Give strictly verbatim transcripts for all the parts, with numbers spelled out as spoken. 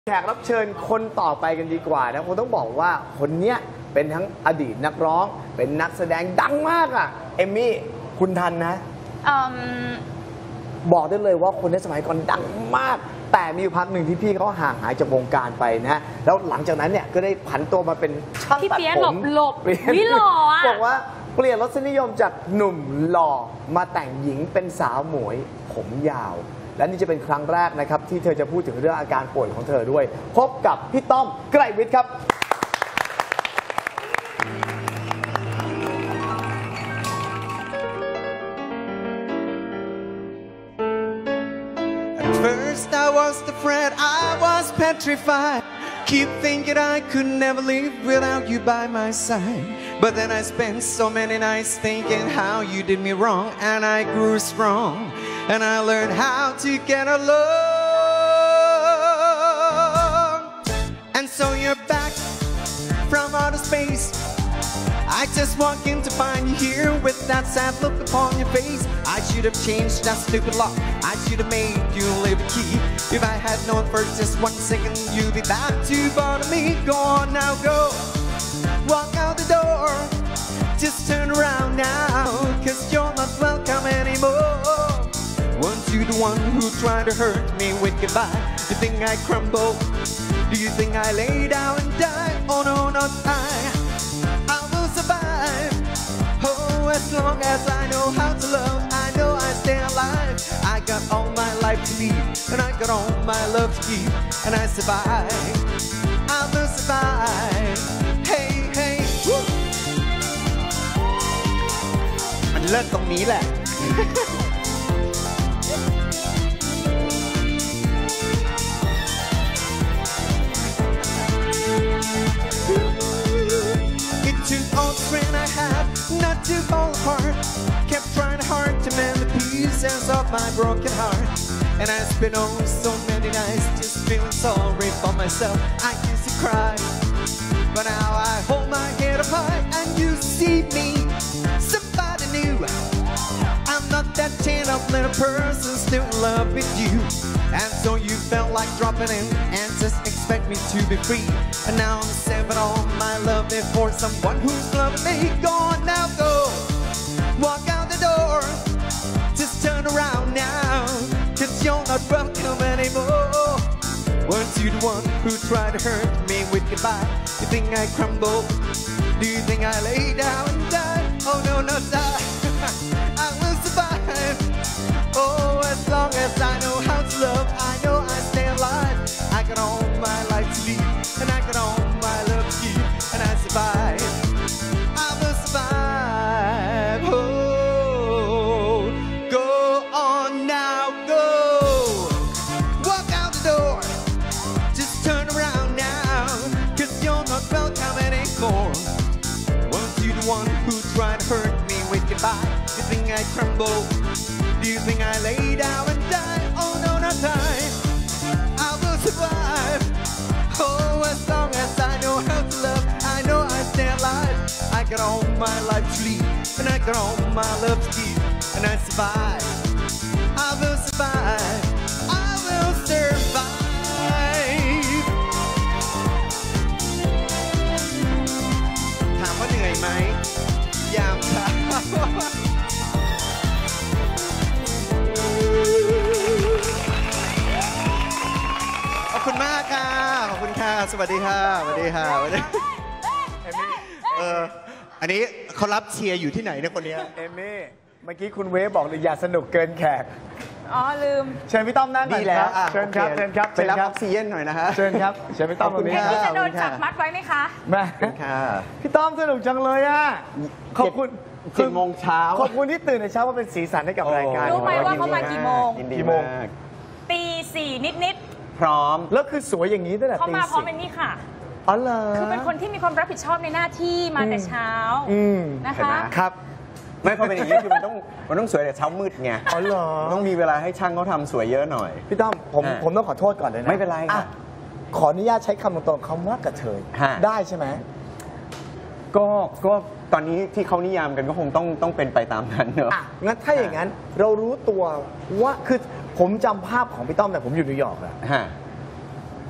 แขกรับเชิญคนต่อไปกันดีกว่านะผมต้องบอกว่าคนเนี้ยเป็นทั้งอดีตนักร้องเป็นนักแสดงดังมากอ่ะเอมมี่คุณทันนะบอกได้เลยว่าคนในสมัยก่อนดังมากแต่มีอยู่พักหนึ่งที่พี่เขาห่างหายจากวงการไปนะแล้วหลังจากนั้นเนี่ยก็ได้ผันตัวมาเป็นช่างตัดผมหลบวิหล่ออ่ะบอกว่าเปลี่ยนรสนิยมจากหนุ่มหล่อมาแต่งหญิงเป็นสาวหมวยผมยาวและนี่จะเป็นครั้งแรกนะครับที่เธอจะพูดถึงเรื่องอาการป่วยของเธอด้วยพบกับพี่ต้อมไกรวิทย์ครับ At first I was afraid, I was petrified. Keep thinking I could never live without you by my side. But then I spent so many nights thinking how you did me wrong, and I grew strong, and I learned how to get along. And so you're back from outer space. I just walked in to find you here with that sad look upon your face. I should have changed that stupid lock. I should have made you leave the key. If I had known for just one second you'd be back to bother me. Go on now, go. Walk out the door. Just turn around now, cause you're not welcome anymore. Weren't you the one who tried to hurt me with goodbye? You think I crumble? Do you think I lay down and die? Oh no, not I. Oh, as long as I know how to love, I know I stay alive. I got all my life to live, and I got all my love to give, and I survive. I will survive. Hey, hey, woo. มันเลิศตรงนี้แหละ It took all the strength I had not to fall apart. Kept trying hard to mend the pieces of my broken heart. And I spent oh so many nights just feeling sorry for myself. I used to cry, but now I hold my head up high and you see me, somebody new. I'm not that chained up little person still in love with you. And so you felt like dropping in and just expect me to be free. And now I'm saving all my love for someone who's loving me. Go on now, go. Walk out the door. Just turn around now, cause you're not welcome anymore. Weren't you the one who tried to hurt me with goodbye? You think I crumble? Do you think I lay down and die? Oh no, not die. I will survive. Oh, as long as I know how to love, I know I stay alive. I got all my life to live, and I got all my love to give, and I survive. I will survive. Oh, go on now, go. Walk out the door. Just turn around now, cause you're not welcome anymore. Weren't you the one who tried to hurt me with goodbye? You think I crumble? Do you think I lay down and die? Oh no, not die. I will survive. Oh, as long as I know how to love, I know I stay alive. I got all my life to live, and I got all my love to give, and I survive. I will survive. I will survive. ถามว่าเหนื่อยไหมยามค่ะ ขอบคุณมากค่ะ ขอบคุณค่ะ สวัสดีค่ะ สวัสดีค่ะสวัสดีเอออันนี้เขารับเชียร์อยู่ที่ไหนเนี่ยคนนี้เอมมี่เมื่อกี้คุณเวฟบอกเลยอย่าสนุกเกินแขกอ๋อลืมเชิญพี่ต้อมนั่งหน่อยครับเชิญครับเชิญครับไปรับออกซิเจนหน่อยนะฮะเชิญครับเชิญพี่ต้อมตรงนี้พี่จะโดนจับมัดไว้ไหมคะแม่พี่ต้อมสนุกจังเลยอ่ะขอบคุณเจ็ดโมงเช้าขอบคุณที่ตื่นในเช้าว่าเป็นสีสันให้กับรายการรู้ไหมว่าเขามากี่โมงกี่โมงตีสี่นิดๆพร้อมแล้วคือสวยอย่างนี้ตั้งแต่ตีสี่เขามาพร้อมเป็นนี่ค่ะอ๋อเหรอคือเป็นคนที่มีความรับผิดชอบในหน้าที่มาแต่เช้านะคะครับไม่พอเป็นอย่างนี้คือมันต้องมันต้องสวยแต่เช้ามืดไงอ๋อเหรอต้องมีเวลาให้ช่างเขาทำสวยเยอะหน่อยพี่ต้อมผมผมต้องขอโทษก่อนเลยนะไม่เป็นไรค่ะขออนุญาตใช้คำตรงๆคำว่ากระเทยได้ใช่ไหมก็ก็ตอนนี้ที่เขานิยามกันก็คงต้องต้องเป็นไปตามนั้นเนอะงั้นถ้าอย่างนั้นเรารู้ตัวว่าคือผมจำภาพของพี่ต้อมแต่ผมอยู่นิวยอร์กอะ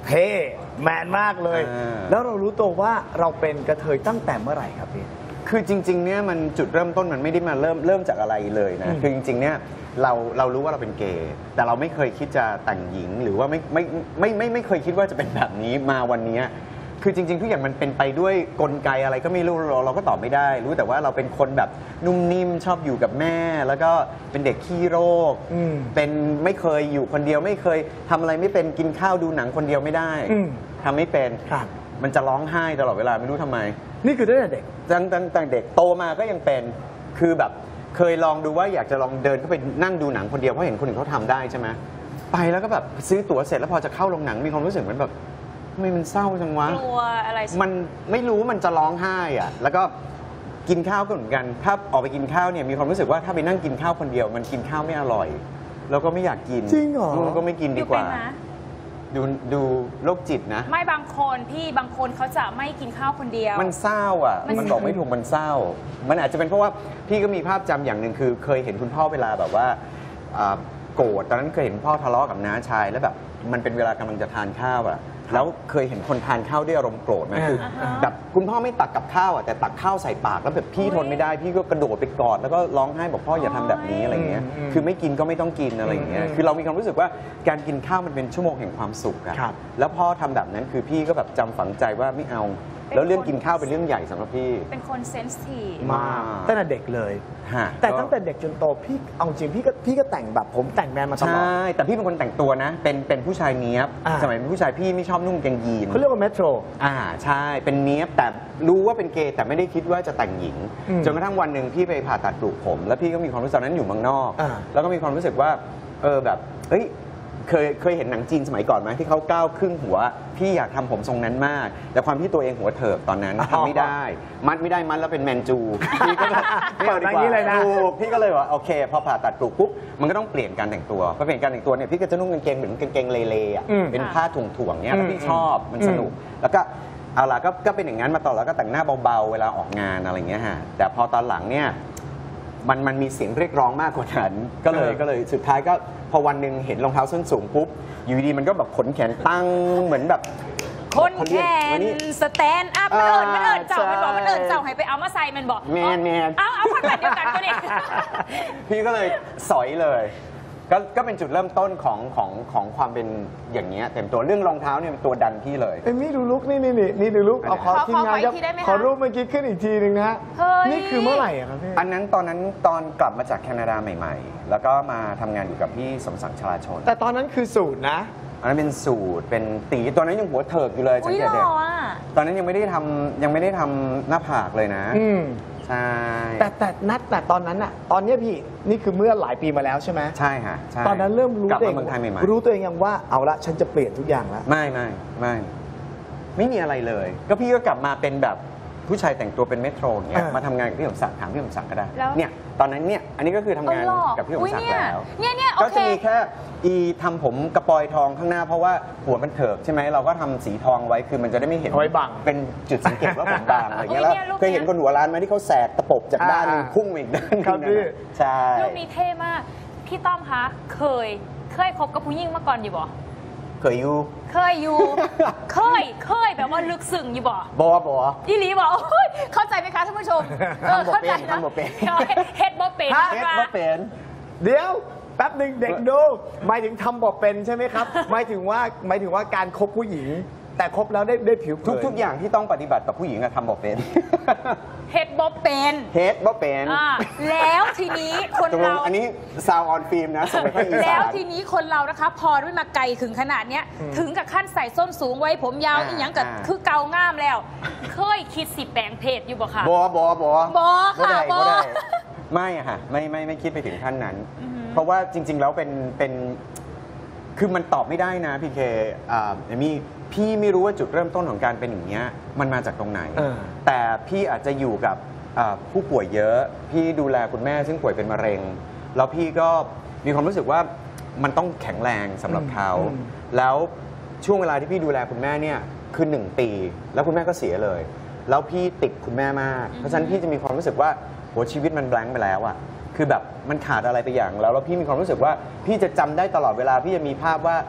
เท่แมนมากเลยอ่าแล้วเรารู้ตัวว่าเราเป็นกระเทยตั้งแต่เมื่อไหร่ครับพี่คือจริงๆเนี่ยมันจุดเริ่มต้นมันไม่ได้มาเริ่มเริ่มจากอะไรเลยนะอืมคือจริงๆเนี่ยเราเรารู้ว่าเราเป็นเกย์แต่เราไม่เคยคิดจะแต่งหญิงหรือว่าไม่ไม่ไม่ไม่ไม่เคยคิดว่าจะเป็นแบบนี้มาวันนี้คือจริงๆทุกอย่างมันเป็นไปด้วยกลไกอะไรก็ไม่รู้เราเราก็ตอบไม่ได้ รู้แต่ว่าเราเป็นคนแบบนุ่มนิ่มชอบอยู่กับแม่ แล้วก็เป็นเด็กขี้โรคอืมเป็นไม่เคยอยู่คนเดียวไม่เคยทำอะไรไม่เป็นกินข้าวดูหนังคนเดียวไม่ได้อืมทำไม่เป็นครับมันจะร้องไห้ตลอดเวลาไม่รู้ทำไมนี่คือตั้งแต่เด็กตั้งตั้งตั้งเด็กโตมาก็ยังเป็นคือแบบเคยลองดูว่าอยากจะลองเดินเข้าไปนั่งดูหนังคนเดียวเพราะเห็นคนอื่นเขาทำได้ใช่ไหมไปแล้วก็แบบซื้อตั๋วเสร็จแล้วพอจะเข้าโรงหนังมีความรู้สึกเหมือนแบบทำไมมันเศร้าจังวะกลัวอะไรมันไม่รู้มันจะร้องไห้อะแล้วก็กินข้าวก็เหมือนกันถ้าออกไปกินข้าวเนี่ยมีความรู้สึกว่าถ้าไปนั่งกินข้าวคนเดียว มันกินข้าวไม่อร่อย แล้วก็ไม่อยากกินจริงเหรอมันก็ไม่กินอดียู่กเป็นว่านะดูดูโรคจิตนะไม่บางคนพี่บางคนเขาจะไม่กินข้าวคนเดียวมันเศร้าอ่ะมันมันบอกไม่ถูกมันเศร้า มันอาจจะเป็นเพราะว่าพี่ก็มีภาพจำอย่างหนึ่งคือเคยเห็นคุณพ่อเวลาแบบว่าอ่าโกรธตอนนั้นเคยเห็นพ่อทะเลาะกับน้าชายแล้วแบบมันเป็นเวลากำลังจะทานข้าวอ่ะแล้วเคยเห็นคนทานข้าวด้วยอารมณ์โกรธไหมคืออ่าฮะแบบคุณพ่อไม่ตักกับข้าวอ่ะแต่ตักข้าวใส่ปากแล้วแบบพี่ทนไม่ได้พี่ก็กระโดดไปกอดแล้วก็ร้องไห้บอกพ่ออย่าทำแบบนี้อะไรเงี้ยอืมคือไม่กินก็ไม่ต้องกินอะไรเงี้ยอืมคือเรามีความรู้สึกว่าการกินข้าวมันเป็นชั่วโมงแห่งความสุขอะครับแล้วพ่อทำแบบนั้นคือพี่ก็แบบจำฝังใจว่าไม่เอา แล้วเรื่องกินข้าวเป็นเรื่องใหญ่สำหรับพี่เป็นคนเซนซิทีฟมากตั้งแต่เด็กเลยฮะแต่ตั้งแต่เด็กจนโตพี่เอาจริงพี่ก็พี่ก็แต่งแบบผมแต่งแมนมาตใชลอด่ แต่พี่เป็นคนแต่งตัวนะ เป็นเป็นผู้ชายเนี้ยบอ่าสมัยเป็นผู้ชายพี่ไม่ชอบนุ่งกางเกงยีนเขาเรียกว่าเมโทรอ่าใช่เป็นเนี้ยบแต่รู้ว่าเป็นเกย์แต่ไม่ได้คิดว่าจะแต่งหญิงอืมจนกระทั่งวันหนึ่งพี่ไปผ่าตัดปลูกผม แล้วพี่ก็มีความรู้สึกตอนนั้นอยู่เมืองนอกอ่าแล้วก็มีความรู้สึกว่าเออแบบเฮ้ยเคยเคยเห็นหนังจีนสมัยก่อนไหมที่เขาก้าวครึ่งหัว พี่อยากทำผมทรงนั้นมาก แต่ความที่ตัวเองหัวเถิกตอนนั้นทำไม่ได้ มัดไม่ได้มัดแล้วเป็นแมนจูพี่ก็แบบไม่เอาดีกเปิดมาอย่างนี้เลยนะถูกพี่ก็เลยว่าโอเคพอผ่าตัดปลูกปุ๊บมันก็ต้องเปลี่ยนการแต่งตัวพอเปลี่ยนการแต่งตัวเนี่ยพี่ก็จะนุ่งกางเกงเหมือนกางเกงเลเลอ่ะอืมเป็นผ้าถ่วงๆเนี่ยแล้วพี่อืมชอบมันสนุก แล้วก็เอาล่ะก็ก็เป็นอย่างนั้นมาต่อแล้วก็แต่งหน้าเบาๆเวลาออกงานอะไรอย่างเงี้ยฮะแต่พอตอนหลังเนี่ยมันมันมีเสียงเรียกร้องมากกว่านั้นก็เลยเออก็เลยสุดท้ายก็พอวันหนึ่งเห็นรองเท้าส้นสูงปุ๊บอยู่ดีๆมันก็แบบขนแขนตั้งเหมือนแบบคนแขเรียกวันนนี้สแตนด์อัพมันเอิญมันเอิญเจ้าใช่มันบอกมันเอิญเจ้าให้ไปเอามาใส่มันบอกแมนแมนเอาเอาคนแบบเดียวกันก็เนี่ยพี่ก็เลยสอยเลยก็ก็เป็นจุดเริ่มต้นของของของความเป็นอย่างเงี้ยเต็มตัวเรื่องรองเท้าเนี่ยเป็นตัวดันพี่เลยเอ็มมี่ดูลุกนี่นี่นี่นี่ดูลุกเอาขอขอทีมงานขอครับอีกทีได้ไหมคะขอรูปเมื่อกี้ขึ้นอีกทีหนึ่งนะฮะเฮ้ยนี่คือเมื่อไหร่อะครับพี่อันนั้นตอนนั้นตอนกลับมาจากแคนาดาใหม่ๆ แล้วก็มาทำงานอยู่กับพี่สมศักดิ์ชลาชนแต่ตอนนั้นคือสูตรนะอันนั้นเป็นสูตรเป็นตีตอนนั้นยังหัวเถิกอยู่เลยสัอุ้งยเกหตล่เด็กออ่ะตอนนั้นยังไม่ได้ทำยังไม่ได้ทำหน้าผากเลยนะอืมใช่แต่แต่นัดแต่ตอนนั้นอะตอนเนี้ยพี่นี่คือเมื่อหลายปีมาแล้วใช่ไหมใช่ค่ะใช่ตอนนั้นเริ่มรู้กลับตัวเอมาง เมืองไทยใหม่ๆรู้ตัวเองยังว่าเอาละฉันจะเปลี่ยนทุกอย่างแล้วไม่ไม่ไม่ไม่มีอะไรเลย ก็พี่ก็กลับมาเป็นแบบผู้ชายแต่งตัวเป็นเมโทรเงี้ยอ่ามมาทำงานกับพี่สมศักดิ์ถามพี่สมศักดิ์ก็ได้แล้วเนี่ยตอนนั้นเนี่ยอันนี้ก็คือทำงานเออหล่อกับพี่สมศักดิ์อุ๊ยเนี่ยแล้วเนี่ยเนี่ยโอเคก็จะมีแค่อีทำผมกระปอยทองข้างหน้าเพราะว่าหัวมันเถิกใช่ไหมเราก็ทำสีทองไว้คือมันจะได้ไม่เห็นเอาไว้บังเป็นจุดสังเกตว่าผมบางอะไรเงี้ยอุ๊แล้วยเนี่ยรูปเคยเห็นคนหัวร้านไหมที่เขาแสกตะปบจากด้านหนึงอ่าพุ่งมาอีกด้านหนึงครับพี่นั่นน่ะใช่รูปนี้เท่มาก พี่ต้อมคะ เคย เคยคบกับผู้หญิงมาก่อนอยู่บ่เคยอยู่เคยอยู่ เคย เคยแบบว่าลึกซึ้งอยู่บ่บอบออีหลีบอกโอ้ยเข้าใจไหมคะท่านผู้ชมทำบ่เป็นเข้าใจนะทำบ่เป็นเฮ็ดบ่เป็นเฮ็ดใช่บ่ปะเป็นเดี๋ยวแป๊บหนึ่งเด็กดูหมายถึงทำบอกเป็นใช่ไหมครับ หมายถึงว่าหมายถึงว่าการคบผู้หญิง แต่คบแล้วได้ได้ผิวเผินทุกทุกอย่างที่ต้องปฏิบัติต่อผู้หญิงอะทำบ่เป็นเฮ็ดบ่เป็นเฮ็ดบ่เป็นอ่าแล้วทีนี้คนตกลงเราอันนี้ซาวออนฟิล์มนะส่งไปให้อีแล้สาว นทีนี้คนเรานะคะ พอได้มาไกลถึงขนาดเนี้ย ถึงกับขั้นใส่ส้นสูงไว้ผมยาวอ่าอีหยังกับอ่าคือเกางามแล้ว เคยคิดสิแปลงเพศอยู่บ่คะบอบอบอบ่ค่ะได้บ่ได้ไม่อะค่ะไม่ไม่ไม่คิดไปถึงขั้นนั้นอือหือเพราะว่าจริง ๆ แล้วเป็นเป็นคือมันตอบไม่ได้นะพี่เคอ่าเอมี่พี่ไม่รู้ว่าจุดเริ่มต้นของการเป็นอย่างเงี้ยมันมาจากตรงไหนเออแต่พี่อาจจะอยู่กับอ่าผู้ป่วยเยอะ พี่ดูแลคุณแม่ซึ่งป่วยเป็นมะเร็ง แล้วพี่ก็มีความรู้สึกว่ามันต้องแข็งแรงสำหรับเขาอืมแล้วช่วงเวลาที่พี่ดูแลคุณแม่เนี่ยคือหนึ่งปี แล้วคุณแม่ก็เสียเลย แล้วพี่ติดคุณแม่มาก เพราะฉะนั้นพี่จะมีความรู้สึกว่าโหชีวิตมันแบงค์ไปแล้วอะคือแบบมันขาดอะไรไปอย่างแล้วแล้วพี่มีความรู้สึกว่าพี่จะจำได้ตลอดเวลาพี่จะมีภาพว่า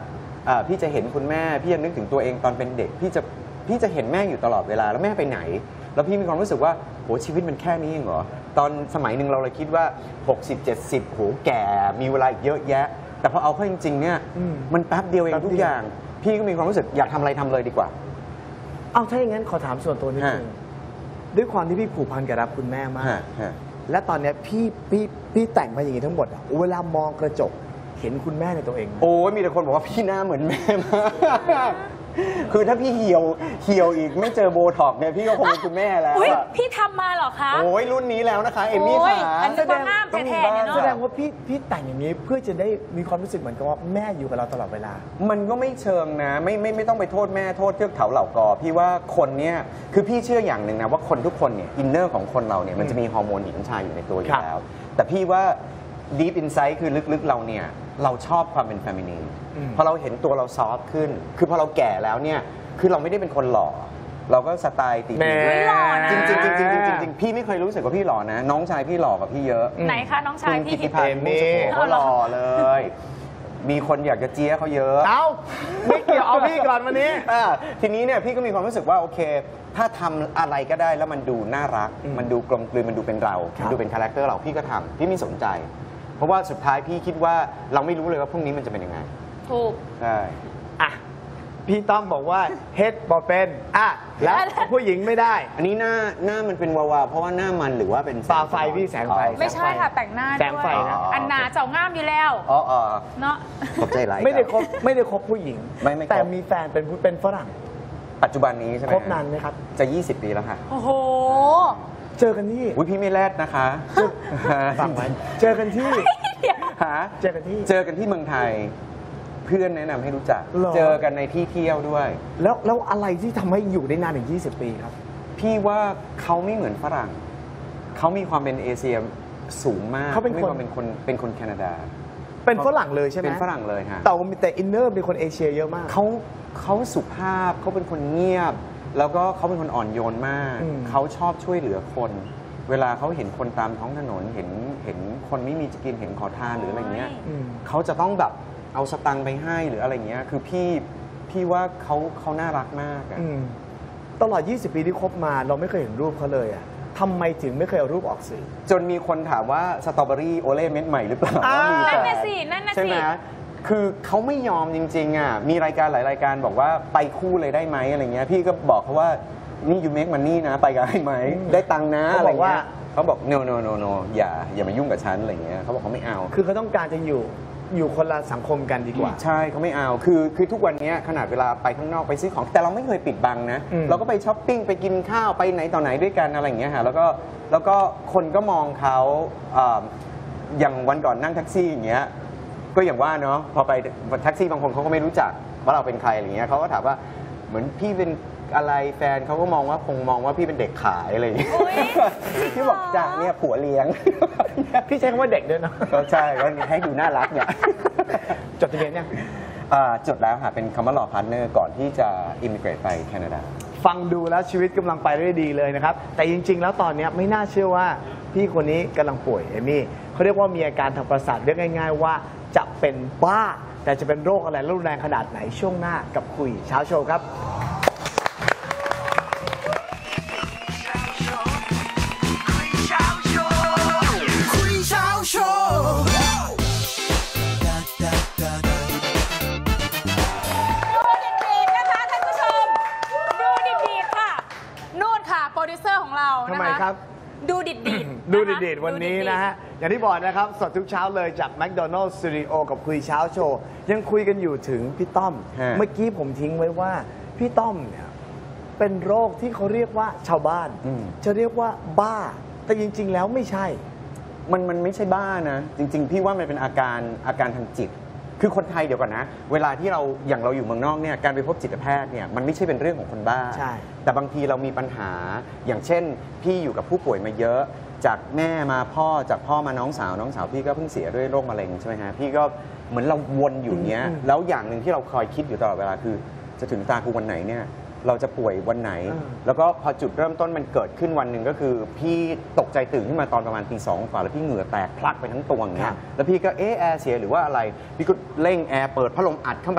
อ่าพี่จะเห็นคุณแม่พี่จะนึกถึงตัวเองตอนเป็นเด็กพี่จะพี่จะเห็นแม่อยู่ตลอดเวลาแล้วแม่ไปไหน แล้วพี่มีความรู้สึกว่าโหชีวิตมันแค่นี้เองเหรอตอนสมัยหนึ่งเราเลยคิดว่าหกสิบ เจ็ดสิบโหแก่มีเวลาอีกเยอะแยะ แต่พอเอาเข้าจริงๆเนี่ยมันแป๊บเดียวเองทุกอย่างพี่ก็มีความรู้สึกอยากทำอะไรทำเลยดีกว่าเอาถ้าอย่างนั้นขอถามส่วนตัวนิดนึงด้วยความที่พี่ผูกพันกับรักคุณแม่มาก และตอนเนี้ยพี่พี่พี่แต่งมาอย่างนี้ทั้งหมดอะเวลามองกระจกเห็นคุณแม่ในตัวเองไหมโอ้ยมีแต่คนบอกว่าพี่หน้าเหมือนแม่มากคือถ้าพี่เหี่ยวเหี่ยวอีกไม่เจอโบท็อกซ์เนี่ยพี่ก็คงเป็นคุณแม่แล้วอุ๊ยอะพี่ทำมาเหรอคะโอ้ยรุ่นนี้แล้วนะคะเอมมี่โอ้ยขาอันนี้ก็ง่ามต้องมีแท้ๆบ้างเนี่ยเนอะแสดงว่าพี่พี่แต่งอย่างนี้เพื่อจะได้มีความรู้สึกเหมือนกับว่าแม่อยู่กับเราตลอดเวลามันก็ไม่เชิงนะไม่ไม่ไม่ต้องไปโทษแม่โทษเทือกเขาเหล่ากอพี่ว่าคนเนี่ยคือพี่เชื่ออย่างหนึ่งนะว่าคนทุกคนเนี่ยอินเนอร์ของคนเราเนี่ยมันจะมีฮอร์โมนหญิงชายอยู่ในตัวอยู่แล้ว แต่พี่ว่า deep inside คือลึกๆเราเนี่ยเราชอบความเป็น feminine พอเราเห็นตัวเราซอฟต์ขึ้น คือพอเราแก่แล้วเนี่ยคือเราไม่ได้เป็นคนหล่อเราก็สไตล์ตีแม่ไม่หล่อนะจริงจริงจริงจริงจริงพี่ไม่เคยรู้สึกว่าพี่หล่อนะ น้องชายพี่หล่อกว่าพี่เยอะไหนคะน้องชายคุณพี่กิติพันธ์มุ่งสุโขเขาหล่อเลย มีคนอยากจะเจี๊ยเขาเยอะเอาไม่เกี่ยวเอาพี่ก่อนวันนี้อ่าทีนี้เนี่ยพี่ก็มีความรู้สึกว่าโอเค ถ้าทำอะไรก็ได้แล้วมันดูน่ารัก มันดูกลมกลืนมันดูเป็นเราครับมันดูเป็นคาแรคเตอร์เราพี่ก็ทำพี่ไม่สนใจ เพราะว่าสุดท้ายพี่คิดว่าเราไม่รู้เลยว่าพรุ่งนี้มันจะเป็นยังไงถูกใช่อ่ะพี่ต้อมบอกว่าเฮ็ดบอเป็นอ่ะแล้วผู้หญิงไม่ได้อันนี้หน้าหน้ามันเป็นวาวาเพราะว่าหน้ามันหรือว่าเป็นตาไฟพี่แสงไฟไม่ใช่ค่ะแต่งหน้าแสด้งวไฟยนะอันนาเจ้าง่ามอยู่แล้วอ๋ออ๋อเนาะตกใจไรายไม่ได้คบไม่ได้คบผู้หญิงไม่ไม่คบแต่มีแฟนเป็นผู้เป็นฝรั่งปัจจุบันนี้ใช่ไหมคบนานไหมครับจะ ยี่สิบ ปีแล้วค่ะโอ้โหเจอกันที่อุ้ยพี่ไม่แรดนะคะฟังไว้เจอกันที่หาเจอกันที่เจอกันที่เมืองไทย เพื่อนแนะนำให้รู้จักหรอเจอกันในที่เที่ยวด้วยแล้วแล้วอะไรที่ทำให้อยู่ได้นานถึงยี่สิบ ปีครับพี่ว่าเขาไม่เหมือนฝรั่ง เขามีความเป็นเอเชียสูงมากเขาเป็นคนมีความเป็นคนเป็นคนแคนาดาเป็นฝรั่งเลยใช่ไหมเป็นฝรั่งเลยฮะแต่ว่ามีแต่อินเนอร์เป็นคนเอเชียเยอะมากเขาเขาสุภาพเขาเป็นคนเงียบ แล้วก็เขาเป็นคนอ่อนโยนมากอืมเขาชอบช่วยเหลือคน เวลาเขาเห็นคนตามท้องถนนเห็นเห็นคนไม่มีจะกินเห็นขอทานหรืออะไรเงี้ยอืมเขาจะต้องแบบเอาสตังค์ไปให้หรืออะไรเงี้ยคือพี่พี่ว่าเขาเขาน่ารักมากอะอืมตลอด ยี่สิบ ปีที่คบมาเราไม่เคยเห็นรูปเขาเลยอ่ะทำไมถึงไม่เคยเอารูปออกสื่อจนมีคนถามว่าสตรอเบอรี่โอเล่เม็ดใหม่หรือเปล่าอ่าว่ามีนั่แต่นน่ะสินั่นน่ะใช่ไหมสิคือเขาไม่ยอมจริงๆอ่ะมีรายการหลายรายการบอกว่าไปคู่เลยได้ไหมอะไรเงี้ยพี่ก็บอกเขาว่านี่ยูเมกมันนี่นะไปกันได้ไหมได้ตังค์นะเขาอะไรบอกว่าเงี้ยเขาบอก no no no no อย่าอย่ามายุ่งกับฉันอะไรเงี้ยเขาบอกเขาไม่เอาคือเขาต้องการจะอยู่อยู่คนละสังคมกันดีกว่าใช่เขาไม่เอา คือคือทุกวันนี้ขนาดเวลาไปข้างนอกไปซื้อของ แต่เราไม่เคยปิดบังนะอืมเราก็ไปช้อปปิ้งไปกินข้าวไปไหนต่อไหนด้วยกันอะไรอย่างเงี้ยฮะแล้วก็แล้วก็คนก็มองเขาอ่าอย่างวันก่อนนั่งแท็กซี่อย่างเงี้ยก็อย่างว่าเนาะพอไปแท็กซี่บางคนเขาก็ไม่รู้จักว่าเราเป็นใครอะไรเงี้ยเขาก็ถามว่าเหมือนพี่เป็นอะไรแฟนเขาก็มองว่าคงมองว่าพี่เป็นเด็กขายอะไรอย่างเงี้ยอุ๊ยพี่บอกจ้ะเนี่ยผัวเลี้ยงพี่ใช้คำว่าเด็กด้วยเนอะก็ใช่ก็ให้ดูน่ารักเนี่ยจดทะเบียนยังอ่าจดแล้วค่ะ เป็นคำว่า law partner ก่อนที่จะ immigrate ไปแคนาดาฟังดูแล้วชีวิตกำลังไปได้ดีเลยนะครับ แต่จริง ๆ แล้วตอนเนี้ยไม่น่าเชื่อว่าพี่คนนี้กำลังป่วยเอมี่เขาเรียกว่ามีอาการทางประสาทเรียกง่าย ๆ ว่าจะเป็นบ้า แต่จะเป็นโรคอะไรรุนแรงขนาดไหนช่วงหน้ากับคุยเช้าโชว์ครับดูดีๆนะคะท่านผู้ชม ดูดีๆค่ะนู่นค่ะโปรดิวเซอร์ของเรานะคะทำไมครับดูดิดๆดูนะคะดีๆวันนี้ดูนะฮะ อย่างที่บอกนะครับ สดทุกเช้าเลยจาก McDonald's Studio กับคุยเช้าโชว์ ยังคุยกันอยู่ถึงพี่ต้อมฮะเมื่อกี้ผมทิ้งไว้ว่า พี่ต้อมเนี่ยเป็นโรคที่เขาเรียกว่าชาวบ้านอืมจะเรียกว่าบ้า แต่จริง ๆ แล้วไม่ใช่มันมันไม่ใช่บ้านะ จริง ๆ พี่ว่ามันเป็นอาการอาการทางจิต คือคนไทยเดี๋ยวก่อนนะ เวลาที่เราอย่างเราอยู่เมืองนอกเนี่ยการไปพบจิตแพทย์เนี่ยมันไม่ใช่เป็นเรื่องของคนบ้าใช่แต่บางทีเรามีปัญหาอย่างเช่น พี่อยู่กับผู้ป่วยมาเยอะ จากแม่มาพ่อจากพ่อมาน้องสาวน้องสาวพี่ก็เพิ่งเสียด้วยโรคมะเร็งใช่ไหมฮะพี่ก็เหมือนเราวนอยู่เนี้ยอืมแล้วอย่างหนึ่งที่เราคอยคิดอยู่ตลอดเวลาคือจะถึงตากูวันไหนเนี่ยเราจะป่วยวันไหนอืมแล้วก็พอจุดเริ่มต้นมันเกิดขึ้นวันหนึ่งก็คือ พี่ตกใจตื่นขึ้นมาตอนประมาณตีสองกว่าแล้วพี่เหงื่อแตกพลักไปทั้งตัวอย่างเงี้ครัยบแล้วพี่ก็เออแอร์เสียหรือว่าอะไร พี่ก็เร่งแอร์เปิดพัดลมอัดเข้ามา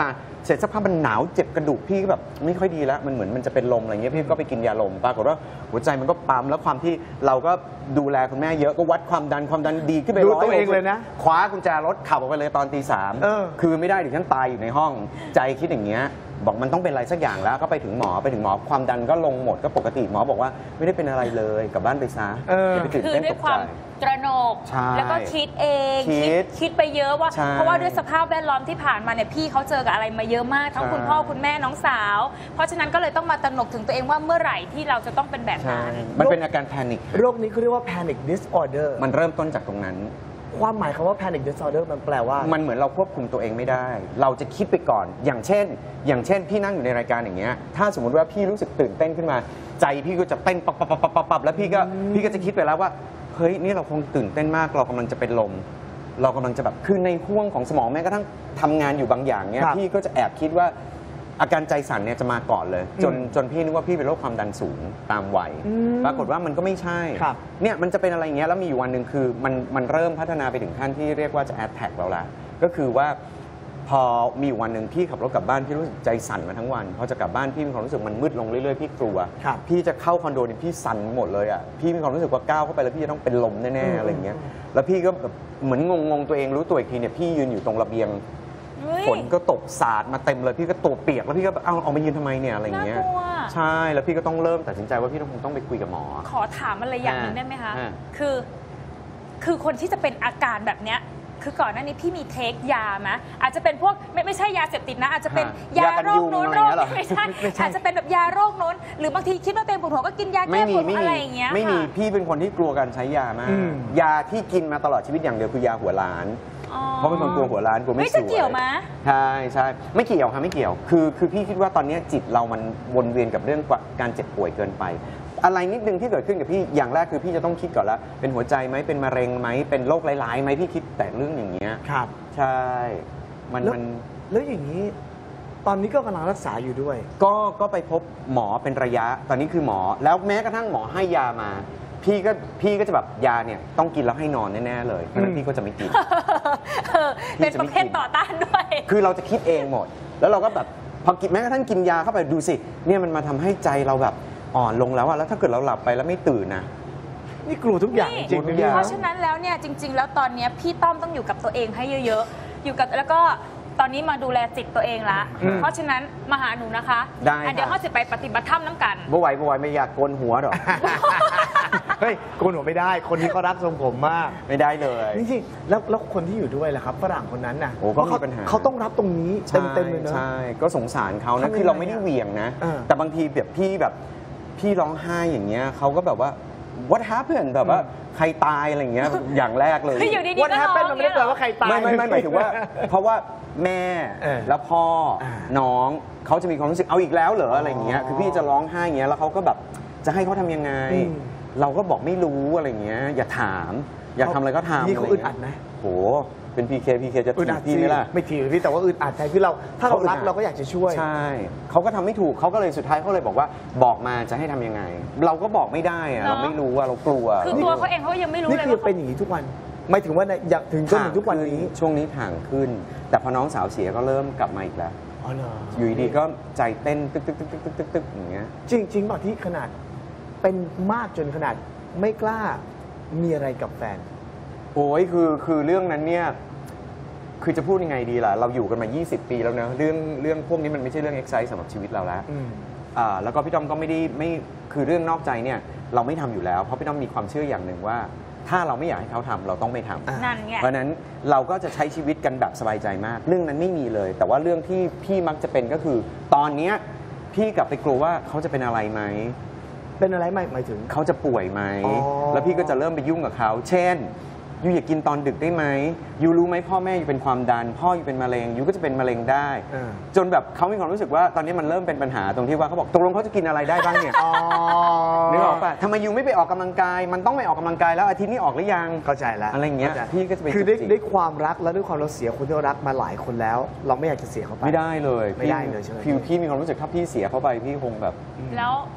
เสร็จสักพักมันหนาวเจ็บกระดูกพี่ก็แบบไม่ค่อยดีแล้วมันเหมือนมันจะเป็นลมอะไรเงี้ยพี่ก็ไปกินยาลมปรากฏว่าหัวใจมันก็ปั๊มแล้วความที่เราก็ดูแลคุณแม่เยอะก็วัดความดันความดันดีขึ้นไปดูร้อยตัวเองเลยนะคว้ากุญแจรถขับออกไปเลยตอนตีสามเออคือไม่ได้เดี๋ยวฉันตายอยู่ในห้องใจคิดอย่างเงี้ยบอกมันต้องเป็นอะไรสักอย่างแล้วก็ไปถึงหมอไปถึงหมอความดันก็ลงหมดก็ปกติหมอบอกว่าไม่ได้เป็นอะไรเลยกลับบ้านไปซะเออย่าไปตื่นคือเต้นด้วตยกควาใจมตระหนกใช่แล้วก็คิดเองคิดคิดไปเยอะว่าใช่เพราะว่าด้วยสภาพแวดล้อมที่ผ่านมาเนี่ยพี่เขาเจอกับอะไรมาเยอะมากทั้งใช่คุณพ่อคุณแม่น้องสาว เพราะฉะนั้นก็เลยต้องมาตระหนกถึงตัวเองว่าเมื่อไหร่ที่เราจะต้องเป็นแบบใช่นั้นมันเป็นอาการแพนิคโรคนี้เขาเรียกว่า panic disorder มันเริ่มต้นจากตรงนั้นความหมายคำว่า panic disorder มันแปลว่ามันเหมือนเราควบคุมตัวเองไม่ได้ เราจะคิดไปก่อน อย่างเช่น อย่างเช่น พี่นั่งอยู่ในรายการอย่างเงี้ย ถ้าสมมติว่าพี่รู้สึกตื่นเต้นขึ้นมา ใจพี่ก็จะเต้นปับปับปับปับปับปับแล้วพี่ก็พี่ก็จะคิดไปแล้วว่า เฮ้ย นี่เราคงตื่นเต้นมาก เรากำลังจะเป็นลม เรากำลังจะแบบคือในห่วงของสมองแม้กระทั่งทำงานอยู่บางอย่างเนี้ยครับพี่ก็จะแอบคิดว่าอาการใจสั่นเนี่ยจะมาก่อนเลย จนอืมจนพี่นึกว่าพี่เป็นโรคความดันสูงตามวัยอืมปรากฏว่ามันก็ไม่ใช่ครับเนี่ยมันจะเป็นอะไรอย่างเงี้ยแล้วมีอยู่วันหนึ่งคือมันมันเริ่มพัฒนาไปถึงขั้นที่เรียกว่าจะแอดแท็กเราละก็คือว่าพอมีอยู่วันหนึ่งพี่ขับรถกลับบ้านพี่รู้สึกใจสั่นมาทั้งวันพอจะกลับบ้านพี่มีความรู้สึกมันมืดลงเรื่อยๆพี่กลัวครับพี่จะเข้าคอนโดนี่พี่สั่นหมดเลยอ่ะพี่มีความรู้สึกว่าก้าวเข้าไปแล้วพี่จะต้องเป็นลมแน่ๆอะไรอย่างเงี้ยแล้วพี่ก็แบบเหมือนงงๆตัวเองรู้ตัวอีกทีเนี่ยพี่ยืนอยู่ตรงระเบียงเฮ้ยฝนก็ตกสาดมาเต็มเลยพี่ก็ตัวเปียกแล้วพี่ก็เอาเอามายืนทำไมเนี่ยอะไรอย่างเงี้ยน่ากลัวใช่แล้วพี่ก็ต้องเริ่มตัดสินใจว่าพี่ต้องคงต้องไปคุยกับหมอขอถามอะไรอย่างหนึงได้ไหมคะอ่าคือ คือคนที่จะเป็นอาการแบบเนี้ย คือก่อนหน้านี้พี่มีเทคยาไหมอาจจะเป็นพวกไม่ไม่ใช่ยาเสพติดนะ อาจจะเป็นฮะยายากันโรคโน้นยุงโรอะไรคอย่างเงี้ยเหรอไม่ใช่ไม่ใช่อาจจะเป็นแบบยาโรคโน้น หรือบางทีคิดว่าตัวเองปวดหัวก็กินยาไม่แก้มีปวดไม่อะไรมีอย่างเงี้ยไม่มีค่ะพี่เป็นคนที่กลัวการใช้ยามากอืมยาที่กินมาตลอดชีวิตอย่างเดียวคือยาหัวล้านอ๋อเพราะเป็นคนกลัวหัวล้านกลัวไม่ไม่สจะวยเกี่ยวไหมใช่ใช่ไม่เกี่ยวค่ะไม่เกี่ยว คือคือพี่คิดว่าตอนนี้จิตเรามันวนเวียนกับเรื่องการเจ็บป่วยเกินไป อะไรนิดนึงที่เกิดขึ้นกับพี่อย่างแรกคือพี่จะต้องคิดก่อนละเป็นหัวใจไหมเป็นมะเร็งไหมเป็นโรคหลายๆไหมพี่คิดแต่เรื่องอย่างเงี้ยครับใช่มันแล้วมันแล้วอย่างนี้ ตอนนี้ก็กำลังรักษาอยู่ด้วยก็ก็ไปพบหมอเป็นระยะ ตอนนี้คือหมอ แล้วแม้กระทั่งหมอให้ยามา พี่ก็พี่ก็จะแบบยาเนี่ยต้องกินแล้วให้นอนแน่ๆเลยเพราะฉะนั้นพี่ก็จะไม่กินเออเป็นประเภทต่อต้านด้วยคือเราจะคิดเองหมด แล้วเราก็แบบพอกินแม้กระทั่งกินยาเข้าไปดูสิเนี่ยมันมาทำให้ใจเราแบบอ่อนลงแล้วอะแล้วถ้าเกิดเราหลับไปแล้วไม่ตื่นนะนี่กลัวทุกอย่างนี่จริงๆทุนะกอพี่ย่างเพราะฉะนั้นแล้วเนี่ยจริง ๆ แล้วตอนเนี้ยพี่ต้อมต้องอยู่กับตัวเองให้เยอะๆ อยู่กับแล้วก็ตอนนี้มาดูแลจิตตัวเองละอืมเพราะฉะนั้นมาหาหนูนะคะได้อ่ะเดี๋ยวค่ะเขาจะไปปฏิบัติธรรมน้ำกันบ่ไหวบ่ไหวไม่อยากโกนหัวหรอกเฮ้ยโกนหัวไม่ได้ คนนี้เขารักทรงผมมากไม่ได้เลยจริงๆแล้วแล้วคนที่อยู่ด้วยล่ะครับฝรั่งคนนั้นน่ะโอ้ก็เพราะเขามีปัญหาเขาต้องรับตรงนี้เต็มเต็มๆเลยเนอะใช่ก็สงสารเขานะทำยังไงคือเราไม่ได้เหวี่ยงนะเออแต่บางทีแบบพี่แบบพี่ร้องไห้อย่างเงี้ยเขาก็แบบว่า what happened แบบว่าใครตายอะไรอย่างเงี้ยอย่างแรกเลยคืออยู่ดีๆวันก็แฮปร้เป็นองมันไม่ได้แปลว่าใครตายไม่ไม่ไม่หมายถึงว่า เพราะว่าแม่เออแล้วพ่ออา น้องเขาจะมีความรู้สึกเอาอีกแล้วเหรออะไรอย่างเงี้ยอ๋อคือพี่จะร้องไห้อย่างเงี้ยแล้วเขาก็แบบจะให้เขาทำยังไงอืมเราก็บอกไม่รู้อะไรอย่างเงี้ยอย่าถาม อยากทำอะไรก็ทำนี่เขาอึดอัดไหมโหเป็นพีเคพีเคจะอึถีดอับดพี่ไหมล่ะไม่ถีบพี่แต่ว่าอึดอัดใจคือเรา ถ้าเรารักเขาอึดอัดเราก็อยากจะช่วยใช่ เขาก็ทำไม่ถูก เขาก็เลยสุดท้ายเขาเลยบอกว่าบอกมาจะให้ทำยังไง เราก็บอกไม่ได้อะเนอะเราไม่รู้อะเรากลัวคือตัวเขาเองเขายังไม่รู้นี่เลยคือว่าเป็นอย่างนี้ทุกวันไม่ถึงว่าในอยากถึงจนถึงทุกวันนี้ช่วงนี้ห่างขึ้น แต่พอน้องสาวเสียก็เริ่มกลับมาอีกแล้วอ๋อเหรออยู่ดีๆก็ใจเต้นตึกตึกตึกตึกตึกตึกตึกอย่างเงี้ยจริงจริงเปล่าที่ขนาดเป็นมากจนขนาดไม่กล้ามีอะไรกับแฟนโอ้ยคือคือเรื่องนั้นเนี่ยคือจะพูดยังไงดีล่ะ เราอยู่กันมา ยี่สิบ ปีแล้วเนอะเรื่องเรื่องพวกนี้มันไม่ใช่เรื่องเอ็กไซส์สำหรับชีวิตเราแล้วอืมอ่าแล้วก็พี่ต้อมก็ไม่ได้ไม่คือเรื่องนอกใจเนี่ยเราไม่ทำอยู่แล้ว เพราะพี่ต้อมมีความเชื่ออย่างหนึ่งว่า ถ้าเราไม่อยากให้เขาทำเราต้องไม่ทำอ่ะนั่นไงเพราะฉะนั้นเราก็จะใช้ชีวิตกันแบบสบายใจมาก เรื่องนั้นไม่มีเลย แต่ว่าเรื่องที่พี่มักจะเป็นก็คือ ตอนเนี้ยพี่กลับไปกลัวว่าเขาจะเป็นอะไรไหมเป็นอะไรไหมหมายถึงเขาจะป่วยไหมอ๋อแล้วพี่ก็จะเริ่มไปยุ่งกับเขา เช่น ยูอย่ากินตอนดึกได้ไหมยูรู้ไหมพ่อแม่ยูเป็นความดัน พ่อยูเป็นมะเร็งยูก็จะเป็นมะเร็งได้เออจนแบบเขามีความรู้สึกว่าตอนนี้มันเริ่มเป็นปัญหาตรงที่ว่าเขาบอกตกลงเขาจะกินอะไรได้บ้างเนี่ยอ๋อนึกออกปะทำไมยูไม่ไปออกกำลังกาย มันต้องไปออกกำลังกายแล้วอาทิตย์นี้ออกหรือยังเข้าใจแล้วอะไรอย่างเงี้ยข้าใจพี่ก็จะไปคือด้วยจุกจิกด้วยความรักและด้วยความเราเสียคนที่เรารักมาหลายคนแล้ว เราไม่อยากจะเสียเขาไปไม่ได้เลยไม่ได้เลยใช่ไหมพี่พี่มีความรู้สึกถ้าพี่เสียเข้าไปพี่คงแบบแล้ว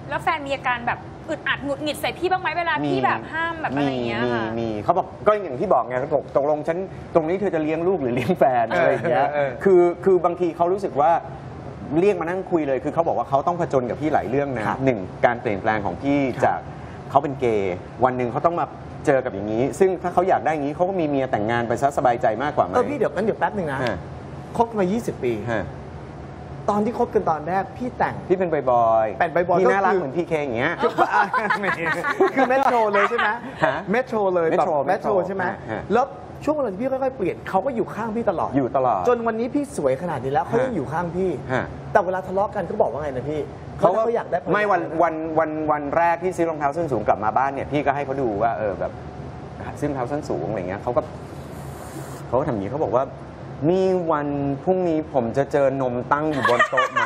แล้วแฟนมีอาการแบบอึดอัดหงุดหงิดใส่พี่บ้างไหมเวลาพี่แบบห้ามแบบอะไรอย่างเงี้ยมีค่ะมีเขาบอกก็อย่างที่บอกไงตกตกลงฉันตรงนี้เธอจะเลี้ยงลูกหรือเลี้ยงแฟนเออออะไรอย่างเงี้ยเออเออคือคือบางทีเขารู้สึกว่าเรียกมานั่งคุยเลยคือเขาบอกว่าเขาต้องผจญกับพี่หลายเรื่องนะครับ หนึ่งการเปลี่ยนแปลงของพี่ครับจากเขาเป็นเกย์วันหนึ่งเขาต้องมาเจอกับอย่างนี้ ซึ่งถ้าเขาอยากได้อย่างนี้เขาก็มีเมียแต่งงานไปซะสบายใจมากกว่าไหมเออพี่เดี๋ยวงั้นเดี๋ยวแป๊บหนึ่งนะฮะคบกันมา ยี่สิบ ปีฮะตอนที่คบกันตอนแรกพี่แต่งพี่เป็นบอยๆเป็นบ่อยๆพี่ก็น่ารักคือเหมือนพี่เคอย่างเงี้ยคือเมโทรเลยใช่ไหมฮะเมโทรเลยเมแบบโทรเมโทรใช่ไหมฮะฮะแล้วช่วงเวลาที่พี่ค่อยๆเปลี่ยนเขาก็อยู่ข้างพี่ตลอดอยู่ตลอดจนวันนี้พี่สวยขนาดนี้แล้วเขายังฮะอยู่ข้างพี่ฮะแต่เวลาทะเลาะกันเขาบอกว่าไงนะพี่เขาก็เขาอยากได้ไม่วันวันวันวันแรกที่ซื้อรองเท้าส้นสูงกลับมาบ้านเนี่ยพี่ก็ให้เขาดูว่าเออแบบซื้อรองเท้าส้นสูงอะไรเงี้ยเขาก็เขาก็ทำอย่างนี้เขาบอกว่ามีวันพรุ่งนี้ผมจะเจอนมตั้งอยู่บนโต๊ะไม้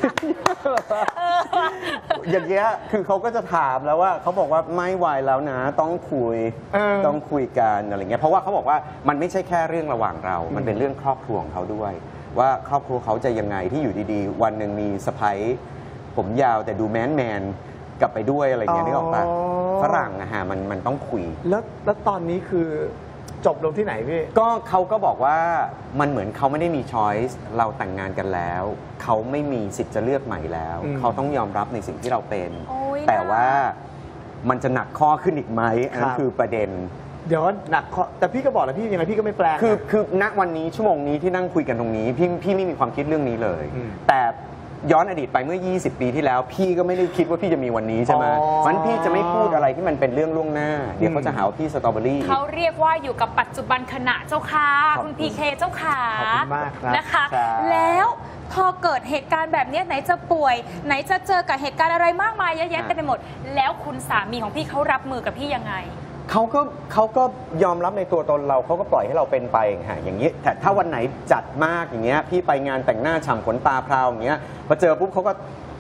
อย่างเงี้ยคือเขาก็จะถามแล้วว่าเขาบอกว่าไม่ไหวแล้วนะต้องคุยเออต้องคุยกันอะไรเงี้ยเพราะว่าเขาบอกว่ามันไม่ใช่แค่เรื่องระหว่างเรา มันเป็นเรื่องครอบครัวของเขาด้วย ว่าครอบครัวเขาจะยังไงที่อยู่ดีๆ วันหนึ่งมีสะใภ้ผมยาวแต่ดูแมนแมนๆกลับไปด้วยอะไรเงี้ยนึกออกปะฝรั่งอะฮะมันมันต้องคุยแล้วแล้วตอนนี้คือจบลงที่ไหนพี่ก็เขาก็บอกว่ามันเหมือนเขาไม่ได้มีช้อยส์เราแต่งงานกันแล้ว เขาไม่มีสิทธิ์จะเลือกใหม่แล้วอืมเขาต้องยอมรับในสิ่งที่เราเป็นโอ้ยแต่น่าว่ามันจะหนักข้อขึ้นอีกไหมอันนั้นครับคือประเด็นเดี๋ยวหนักข้อแต่พี่ก็บอกแล้วพี่ยังไงพี่ก็ไม่แปลงคือนะคือณวันนี้ชั่วโมงนี้ที่นั่งคุยกันตรงนี้ พี่พี่ไม่มีความคิดเรื่องนี้เลยอืมแต่ย้อนอดีตไปเมื่อ ยี่สิบ ปีที่แล้ว พี่ก็ไม่ได้คิดว่าพี่จะมีวันนี้ใช่ไหมอ๋อมันพี่จะไม่พูดอะไรที่มันเป็นเรื่องล่วงหน้า เดี๋ยวเขาจะหาว่าพี่สตรอเบอรี่เขาเรียกว่าอยู่กับปัจจุบันขณะเจ้าค่ะขอบคุณคุณพีเคเจ้าค่ะขอบคุณมากครับนะคะใช่แล้วพอเกิดเหตุการณ์แบบนี้ไหนจะป่วย ไหนจะเจอกับเหตุการณ์อะไรมากมายเยอะแยะเต็มไปหมด แล้วคุณสามีของพี่เขารับมือกับพี่ยังไงเขาก็เขาก็ยอมรับในตัวตนเราเขาก็ปล่อยให้เราเป็นไปฮะอย่างนี้แต่ถ้าวันไหนจัดมากอย่างเงี้ยพี่ไปงานแต่งหน้าฉ่ำขนตาพราวอย่างเงี้ยพอเจอปุ๊บเขาก็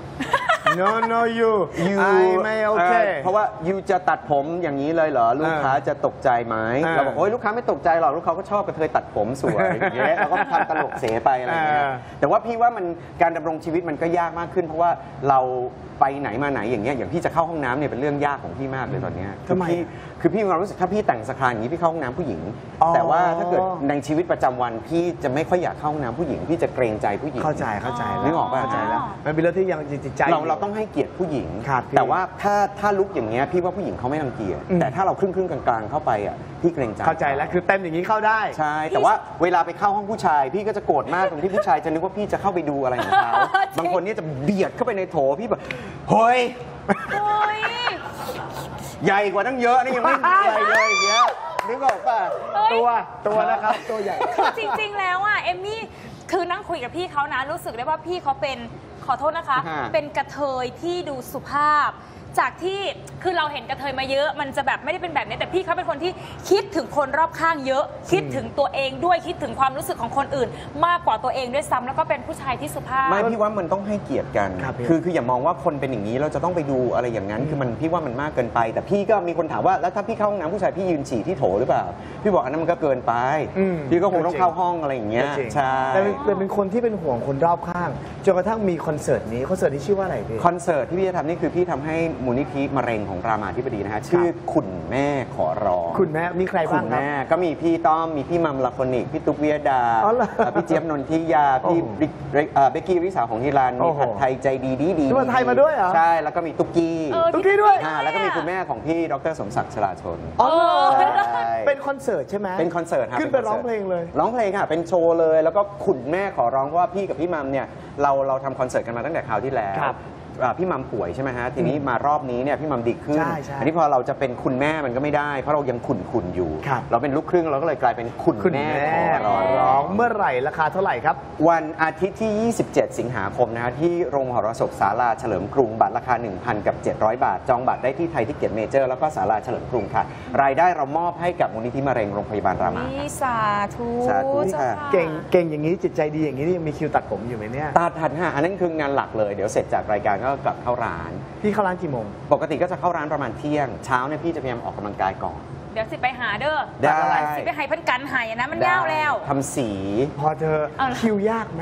no no you you ไอไม่โอเคเพราะว่า you จะตัดผมอย่างนี้เลยเหรอลูกค้าจะตกใจไหมอ่าเราบอกโอ้ยลูกค้าไม่ตกใจหรอกลูกค้าก็ชอบกระเทยตัดผมสวยอย่างเงี้ยเราก็ทำตลกเสไปอะไรอย่างเงี้ยอ่าแต่ว่าพี่ว่ามันการดำรงชีวิตมันก็ยากมากขึ้น เพราะว่าเราไปไหนมาไหนอย่างเงี้ยอย่างพี่จะเข้าห้องน้ำเนี่ยเป็นเรื่องยากของพี่มากเลยตอนเนี้ยคือทำไมพี่คือพี่มีความรู้สึกถ้าพี่แต่งสครานอย่างนี้พี่เข้าห้องน้ำผู้หญิงอ๋อแต่ว่าถ้าเกิดในชีวิตประจำวันพี่จะไม่ค่อยอยากเข้าห้องน้ำผู้หญิงพี่จะเกรงใจผู้หญิงเข้าใจเข้าใจนึกออกป่ะเข้าใจแล้วมันเป็นเรื่องที่ยังจิตใจเราเราต้องให้เกียรติผู้หญิงครับพี่แต่ว่าถ้าถ้าลุกอย่างเงี้ยพี่ว่าผู้หญิงเขาไม่รังเกียจอืมแต่ถ้าเราครึ่งครึ่งๆกลางๆเข้าไปอ่ะพี่เกรงใจเข้าใจแล้วคือเต็มอย่างนี้เข้าได้ใช่แต่ว่าเวลาไปเข้าห้องผู้ชาย พี่ก็จะโกรธมากตรงที่ผู้ชายจะนึกว่าพี่จะเข้าไปดูอะไรของเขาจริงบางคนเนี่ยจะเบียดเข้าไปในโถพี่แบบเฮ้ยโอ้ยใหญ่กว่าตั้งเยอะนี่ยังไม่ใหญ่เลยอย่างเงี้ยนึกออกป่ะเฮ้ยตัวตัวนะครับตัวใหญ่คือจริงๆ แล้วอ่ะเอมมี่คือนั่งคุยกับพี่เขานะรู้สึกได้ว่าพี่เขาเป็นขอโทษนะคะฮะเป็นกระเทยที่ดูสุภาพ จากที่คือเราเห็นกระเทยมาเยอะ มันจะแบบไม่ได้เป็นแบบนี้แต่พี่เขาเป็นคนที่คิดถึงคนรอบข้างเยอะ คิดถึงตัวเองด้วยคิดถึงความรู้สึกของคนอื่น มากกว่าตัวเองด้วยซ้ำแล้วก็เป็นผู้ชายที่สุภาพไม่พี่ว่ามันต้องให้เกียรติกันครับพี่คือคืออย่ามองว่าคนเป็นอย่างนี้เราจะต้องไปดูอะไรอย่างนั้น คือมันพี่ว่ามันมากเกินไป แต่พี่ก็มีคนถามว่าแล้วถ้าพี่เข้าห้องน้ำผู้ชายพี่ยืนฉี่ที่โถหรือเปล่า พี่บอกอันนั้นมันก็เกินไปอืมพี่ก็คงต้องเข้าห้องอะไรอย่างเงี้ยจริงใช่แต่เป็นแต่เป็นคนที่เป็นห่วงคนรอบข้างจนกระทั่งมีคอนเสิร์ตนี้คอนเสิร์ตนี้ชื่อว่าอะไรพี่คอนเสิร์ตที่พี่จะทำนี่คือพี่ทำให้มูลนิธิมะเร็งของรามาธิบดีนะฮะชื่อคุณแม่ขอร้องคุณแม่มีใครคุบ้างณครับแม่ก็มีพี่ต้อมมีพี่มัมลาโคนิกพี่ตุ๊กวิยดาอ๋อเหรอเอ่อพี่เจี๊ยบนนทิยาพี่โอ้โหบิ๊กเอ่อเบกกี้ริสาวของฮิรันโอ้มีโหผัดไทยใจดีดีดีมีผัดไทยมาด้วยเหรอใช่แล้วก็มีตุ๊กกี้เออตุ๊กกี้ด้วยอ่าแล้วก็มีคุณแม่ของพี่ดรสมศักดิ์ชลาชนอ๋อเหรอใช่เป็นคอนเสิร์ตใช่ไหมเป็นคอนเสิร์ตครับขึ้นไปป็คร้องสิเพลงเลยร้องเพลงค่ะเป็นโชว์เลยแล้วก็ขุนแม่ขอร้องเพราะว่าพี่กับพี่มัมเนี่ยเราเราทำคอนเสิร์ตกันมาตั้งแต่คราวที่แล้วครับอ่าพี่มัมป่วยใช่ไหมฮะทีนี้มารอบนี้เนี่ยพี่มัมดีขึ้นใช่ใช่อันนี้พอเราจะเป็นคุณแม่มันก็ไม่ได้ เพราะเรายังขุนขุนๆอยู่ครับเราเป็นลูกครึ่งเราก็เลยกลายเป็นคุณคุณแม่แม่ขอขร้อองร้องเมื่อไหร่ราคาเท่าไหร่ครับวันอาทิตย์ที่ ยี่สิบเจ็ด สิงหาคมนะฮะที่โรงมหรสพศาลาเฉลิมกรุงบัตรราคา หนึ่งพัน กับ เจ็ดร้อย บาท จองบัตรได้ที่ไทยทิเก็ตเมเจอร์แล้วก็ศาลาเฉลิมกรุงค่ะ รายได้เรามอบให้กับมูลนิธิมะเร็งโรงพยาบาลรามานี่ค่ะสาธุสาธุเจ้าค่ะค่ะเก่งเก่งอย่างนี้จิตใจดีอย่างนี้นี่ยังมีคิวตัดผมอยู่ไหมเนี่ยตาถัดฮะอันนั้นคืองานหลักเลยเดี๋ยวเสร็จจากรายการก็กลับเข้าร้านพี่เข้าร้านกี่โมงปกติก็จะเข้าร้านประมาณเที่ยง เช้าเนี่ยพี่จะพยายามออกกำลังกายก่อนเดี๋ยวสิไปหาเด้อได้สิไปให้เพันกันใหายนะมันยาวแล้วทำสีพอเธอเอาล่ะคิวยากไหม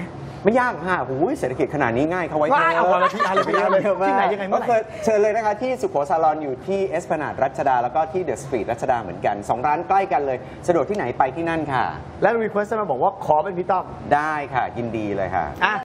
ไม่ยากค่ะโอ้ยเศรษฐกิจขนาดนี้ง่ายเข้าไว้ง่ายเอาก่อนเลยพี่อาร์เลยพี่อาร์เลยที่ไหนยังไงเมื่อไหร่ก็เชิญเลยนะคะที่สุโขซาลอนอยู่ที่เอสพลานาดรัชดาแล้วก็ที่เดอะสตรีทรัชดาเหมือนกันสองร้านใกล้กันเลยสะดวกที่ไหนไปที่นั่นค่ะและรีเควสต์มาบอกว่าขอเป็นพี่ต้อมได้ค่ะยินดีเลยค่ะอ่ะ